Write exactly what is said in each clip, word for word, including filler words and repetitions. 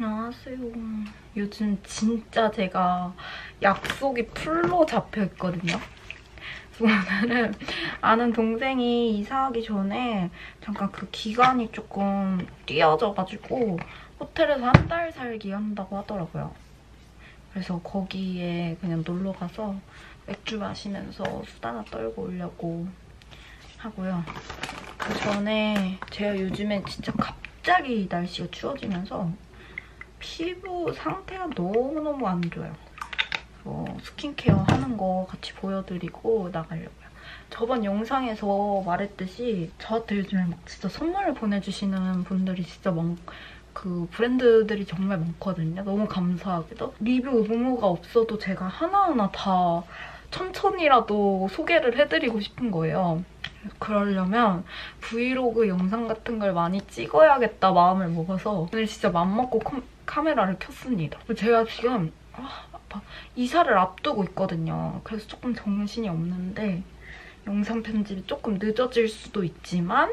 안녕하세요. 요즘 진짜 제가 약속이 풀로 잡혀있거든요. 오늘은 아는 동생이 이사하기 전에 잠깐 그 기간이 조금 띄어져가지고 호텔에서 한 달 살기 한다고 하더라고요. 그래서 거기에 그냥 놀러가서 맥주 마시면서 수다나 떨고 오려고 하고요. 그 전에 제가 요즘에 진짜 갑자기 날씨가 추워지면서 피부 상태가 너무너무 안 좋아요. 어, 스킨케어 하는 거 같이 보여드리고 나가려고요. 저번 영상에서 말했듯이 저한테 요즘에 막 진짜 선물을 보내주시는 분들이 진짜 많, 그 브랜드들이 정말 많거든요. 너무 감사하게도. 리뷰 의무가 없어도 제가 하나하나 다 천천히라도 소개를 해드리고 싶은 거예요. 그러려면 브이로그 영상 같은 걸 많이 찍어야겠다 마음을 먹어서 오늘 진짜 맘먹고 컴, 카메라를 켰습니다. 제가 지금 아, 아파. 이사를 앞두고 있거든요. 그래서 조금 정신이 없는데 영상 편집이 조금 늦어질 수도 있지만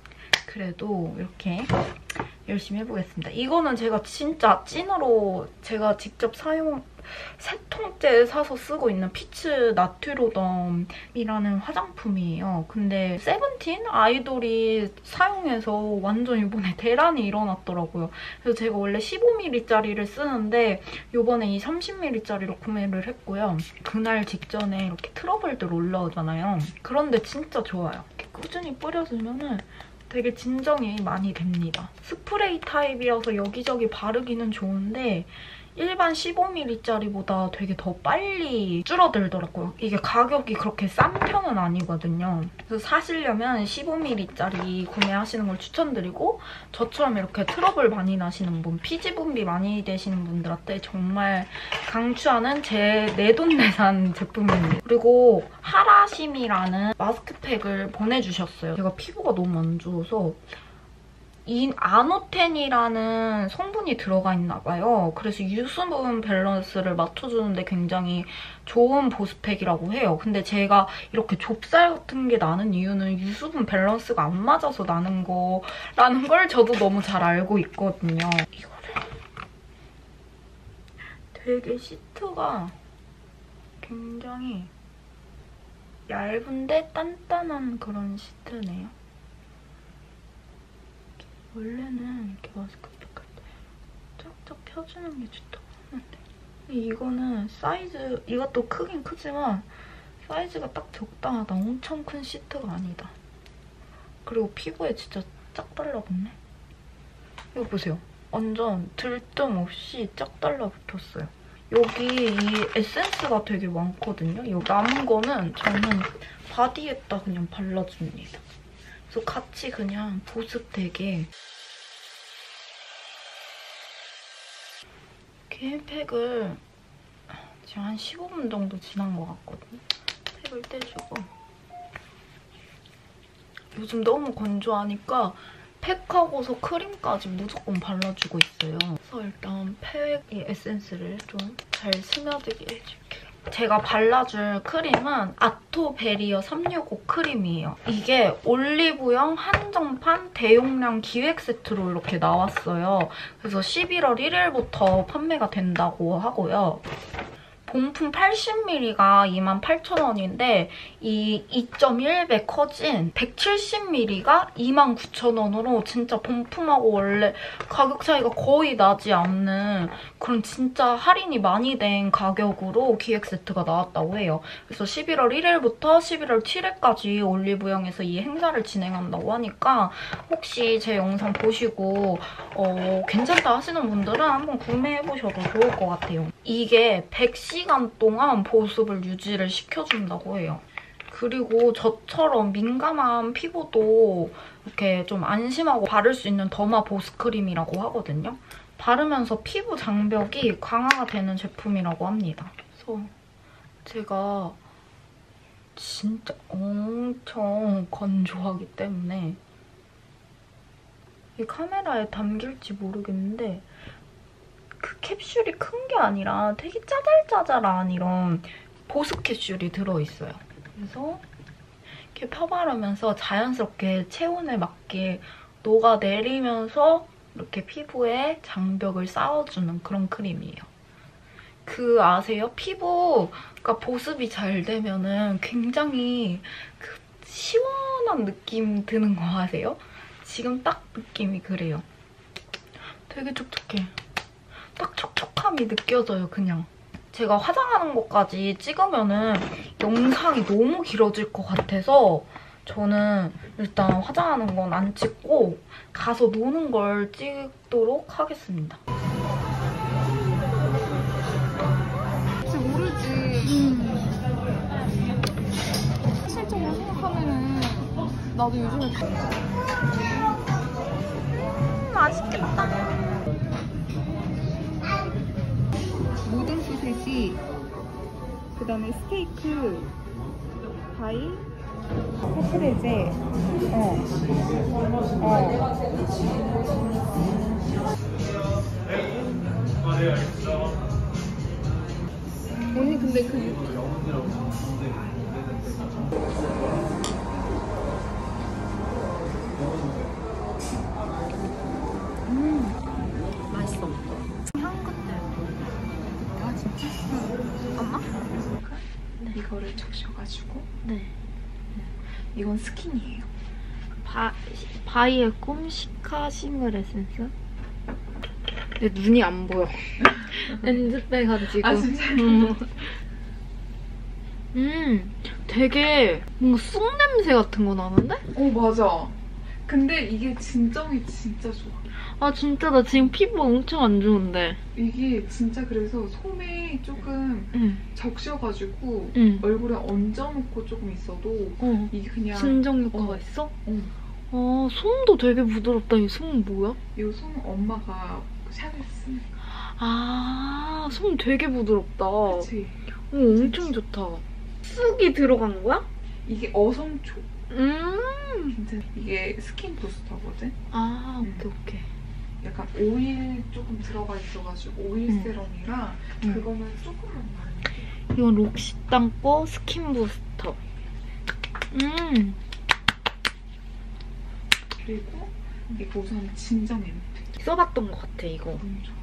그래도 이렇게 열심히 해보겠습니다. 이거는 제가 진짜 찐으로 제가 직접 사용 세 통째 사서 쓰고 있는 피츠 나트로덤이라는 화장품이에요. 근데 세븐틴 아이돌이 사용해서 완전 이번에 대란이 일어났더라고요. 그래서 제가 원래 십오 밀리리터짜리를 쓰는데 이번에 이 삼십 밀리리터짜리로 구매를 했고요. 그날 직전에 이렇게 트러블들 올라오잖아요. 그런데 진짜 좋아요. 이렇게 꾸준히 뿌려주면은 되게 진정이 많이 됩니다. 스프레이 타입이어서 여기저기 바르기는 좋은데 일반 십오 밀리리터짜리보다 되게 더 빨리 줄어들더라고요. 이게 가격이 그렇게 싼 편은 아니거든요. 그래서 사시려면 십오 밀리리터짜리 구매하시는 걸 추천드리고 저처럼 이렇게 트러블 많이 나시는 분, 피지 분비 많이 되시는 분들한테 정말 강추하는 제 내돈내산 제품입니다. 그리고 하라심이라는 마스크팩을 보내주셨어요. 제가 피부가 너무 안 좋아서 이 아노텐이라는 성분이 들어가 있나 봐요. 그래서 유수분 밸런스를 맞춰주는데 굉장히 좋은 보습팩이라고 해요. 근데 제가 이렇게 좁쌀 같은 게 나는 이유는 유수분 밸런스가 안 맞아서 나는 거라는 걸 저도 너무 잘 알고 있거든요. 이거를 되게 시트가 굉장히 얇은데 단단한 그런 시트네요. 원래는 이렇게 마스크팩 할 때 쫙쫙 펴주는 게 좋다고 하는데 이거는 사이즈, 이것도 크긴 크지만 사이즈가 딱 적당하다. 엄청 큰 시트가 아니다. 그리고 피부에 진짜 쫙 달라붙네. 이거 보세요. 완전 들뜸 없이 쫙 달라붙었어요. 여기 이 에센스가 되게 많거든요. 이 남은 거는 저는 바디에다 그냥 발라줍니다. 그래서 같이 그냥 보습되게 이렇게 팩을 지금 한 십오 분 정도 지난 것 같거든요. 팩을 떼주고 요즘 너무 건조하니까 팩하고서 크림까지 무조건 발라주고 있어요. 그래서 일단 팩 이 에센스를 좀 잘 스며들게 해줄게요. 제가 발라줄 크림은 아토베리어 삼백육십오 크림이에요. 이게 올리브영 한정판 대용량 기획 세트로 이렇게 나왔어요. 그래서 십일월 일일부터 판매가 된다고 하고요. 본품 팔십 밀리리터가 이만 팔천 원인데 이 이 점 일 배 커진 백칠십 밀리리터가 이만 구천 원으로 진짜 본품하고 원래 가격 차이가 거의 나지 않는 그런 진짜 할인이 많이 된 가격으로 기획 세트가 나왔다고 해요. 그래서 십일월 일일부터 십일월 칠일까지 올리브영에서 이 행사를 진행한다고 하니까 혹시 제 영상 보시고 어, 괜찮다 하시는 분들은 한번 구매해보셔도 좋을 것 같아요. 이게 백 시간 동안 보습을 유지를 시켜준다고 해요. 그리고 저처럼 민감한 피부도 이렇게 좀 안심하고 바를 수 있는 더마 보습크림이라고 하거든요. 바르면서 피부 장벽이 강화가 되는 제품이라고 합니다. 그래서 제가 진짜 엄청 건조하기 때문에 이 카메라에 담길지 모르겠는데 그 캡슐이 큰 게 아니라 되게 짜잘짜잘한 이런 보습 캡슐이 들어있어요. 그래서 이렇게 펴바르면서 자연스럽게 체온에 맞게 녹아내리면서 이렇게 피부에 장벽을 쌓아주는 그런 크림이에요. 그 아세요? 피부가 보습이 잘 되면은 굉장히 그 시원한 느낌 드는 거 아세요? 지금 딱 느낌이 그래요. 되게 촉촉해. 딱 촉촉함이 느껴져요, 그냥. 제가 화장하는 것까지 찍으면은 영상이 너무 길어질 것 같아서 저는 일단 화장하는 건 안 찍고 가서 노는 걸 찍도록 하겠습니다. 혹시 모르지. 음. 실적으로 생각하면은 나도 요즘에 음, 맛있겠다. 모든 소세지, 그 다음에 스테이크, 바이, 카프레제, 어, 어. 언니 근데 그 음, 맛있어. 향긋해. 아 진짜? 엄마? 네. 이거를 적셔가지고 네. 이건 스킨이에요. 바, 바이의 꿈 시카 싱글 에센스? 내 눈이 안 보여. 렌즈 빼가지고. 아 진짜? 음. 음, 되게 뭔가 쑥 냄새 같은 거 나는데? 어 맞아. 근데 이게 진정이 진짜 좋아. 아 진짜 나 지금 피부 엄청 안 좋은데. 이게 진짜 그래서 솜에 조금 응. 적셔가지고 응. 얼굴에 얹어놓고 조금 있어도 어. 이게 그냥 진정 효과가 어. 있어? 어. 아, 솜도 되게 부드럽다. 이 솜은 뭐야? 이 솜 엄마가 샤넬 쓰는 거. 아, 솜 되게 부드럽다. 그치? 어, 엄청 좋다. 쑥이 들어간 거야? 이게 어성초. 음. 진짜 이게 스킨 부스터거든? 아, 음. 오케이, 오케이. 약간 오일 조금 들어가 있어가지고 오일 음. 세럼이라 음. 그거는 조금만 바르면 이건 록시땅 거 스킨 부스터. 음. 그리고 이거 우선 진정 앰플. 써봤던 것 같아, 이거. 너무 좋아.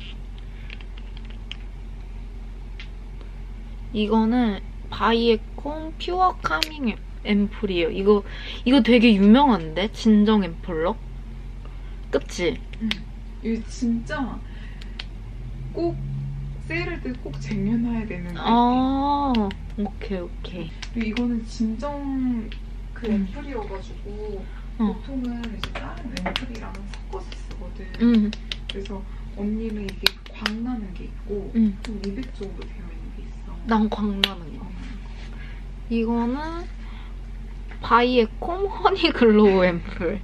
이거는 바이에콘 퓨어 카밍 앰플이에요. 이거 이거 되게 유명한데? 진정 앰플러? 그치? 응. 이거 진짜 꼭 세일할 때 꼭 쟁여놔야 되는 아, 오케이, 오케이. 그리고 이거는 진정 그 음. 앰플이어가지고 어. 보통은 이제 다른 앰플이랑 섞어서 쓰거든. 음, 그래서 언니는 이게 광나는 게 있고 음. 좀 미백 쪽으로 되어 있는 게 있어. 난 광나는 거. 이거는 바이에콤 허니글로우 앰플.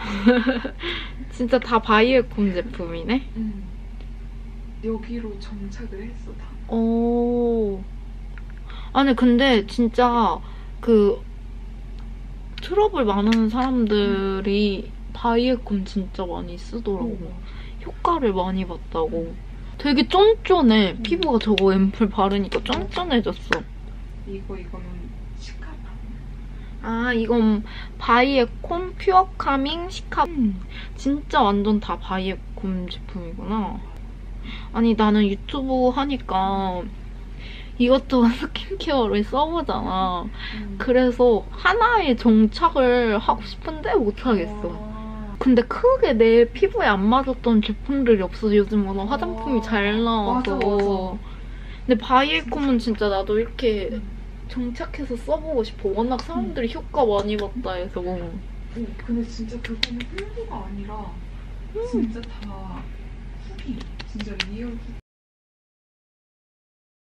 진짜 다 바이에콤 제품이네. 음. 여기로 정착을 했어 다. 오. 아니 근데 진짜 그 트러블 많은 사람들이 바이에콤 진짜 많이 쓰더라고. 어. 효과를 많이 봤다고. 되게 쫀쫀해. 음. 피부가 저거 앰플 바르니까 쫀쫀해졌어. 이거 이거는 시카파. 아, 이건 바이에콤 퓨어 카밍 시카. 음, 진짜 완전 다 바이에콤 제품이구나. 아니, 나는 유튜브 하니까 이것저것 스킨케어를 써보잖아. 음. 그래서 하나에 정착을 하고 싶은데 못하겠어. 아. 근데 크게 내 피부에 안 맞았던 제품들이 없어서 요즘 워낙 화장품이 아. 잘 나와서. 맞아, 맞아. 근데 바이에콤은 진짜 나도 이렇게 음. 정착해서 써보고 싶어. 워낙 사람들이 효과 많이 봤다 해서. 어, 근데 진짜 그거는 홍보가 아니라 진짜 다 후기. 진짜 리얼 후기.